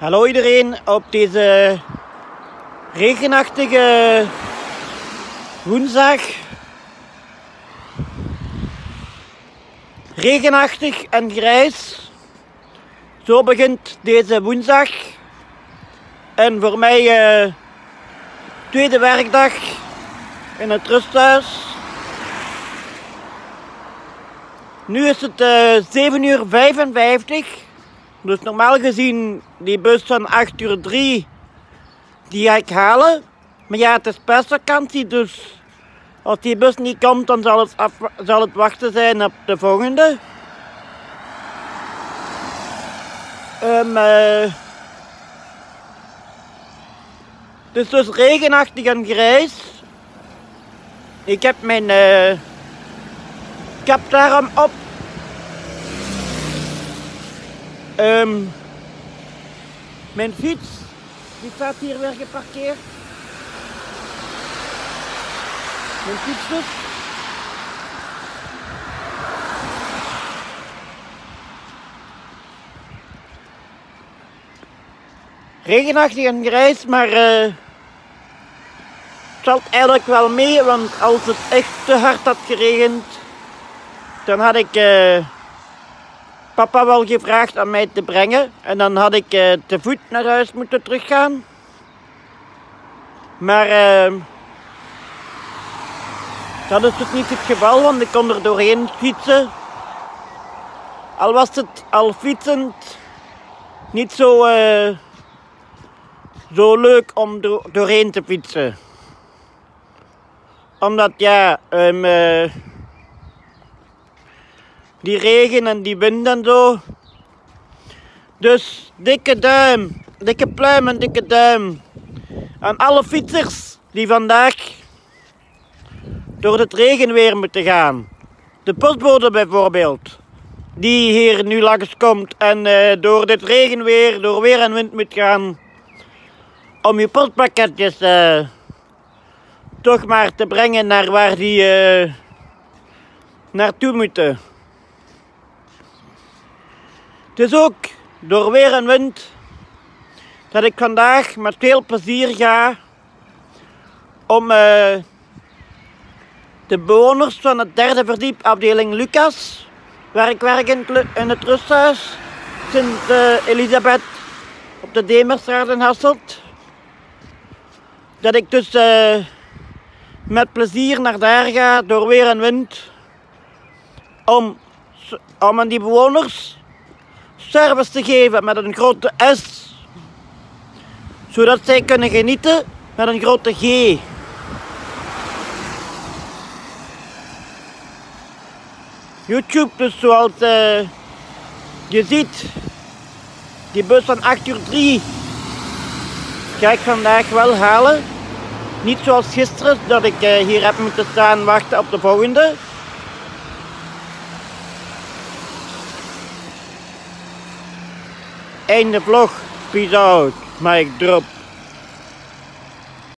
Hallo iedereen op deze regenachtige woensdag. Regenachtig en grijs. Zo begint deze woensdag. En voor mij tweede werkdag in het rusthuis. Nu is het 7:55. Dus normaal gezien die bus van 8:03 die ga ik halen. Maar ja, het is pestvakantie, dus als die bus niet komt, dan zal het wachten zijn op de volgende. Het is dus regenachtig en grijs. Ik heb mijn kap daarom op. Mijn fiets, die staat hier weer geparkeerd. Mijn fiets dus. Regenachtig en grijs, maar het valt eigenlijk wel mee, want als het echt te hard had geregend, dan had ik papa wel gevraagd om mij te brengen en dan had ik te voet naar huis moeten teruggaan. Maar dat is dus niet het geval, want ik kon er doorheen fietsen. Al was het al fietsend niet zo leuk om doorheen te fietsen. Omdat ja, die regen en die wind en zo. Dus dikke duim, dikke pluim en dikke duim aan alle fietsers die vandaag door het regenweer moeten gaan. De postbode bijvoorbeeld, die hier nu langs komt en door dit regenweer, door weer en wind moet gaan om je postpakketjes toch maar te brengen naar waar die naartoe moeten. Het is ook door weer en wind dat ik vandaag met veel plezier ga om de bewoners van het derde verdiep afdeling Lucas, waar ik werk in het rusthuis, Sint Elisabeth op de Demerstraat in Hasselt, dat ik dus met plezier naar daar ga door weer en wind om aan die bewoners service te geven met een grote S, zodat zij kunnen genieten met een grote G. YouTube, dus zoals je ziet, die bus van 8:03 ga ik vandaag wel halen. Niet zoals gisteren, dat ik hier heb moeten staan wachten op de volgende. Einde vlog, peace out, mic drop.